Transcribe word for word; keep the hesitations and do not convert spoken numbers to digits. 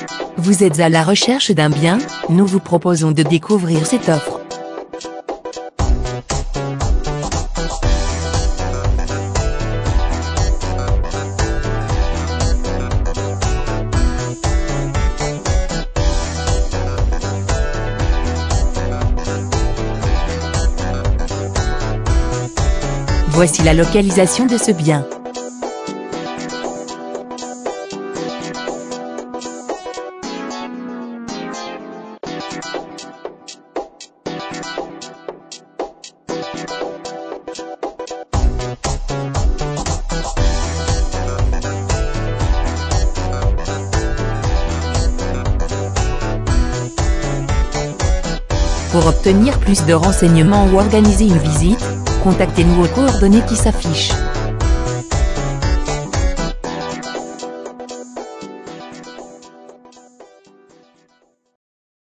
Vous êtes à la recherche d'un bien? Nous vous proposons de découvrir cette offre. Voici la localisation de ce bien. Pour obtenir plus de renseignements ou organiser une visite, contactez-nous aux coordonnées qui s'affichent.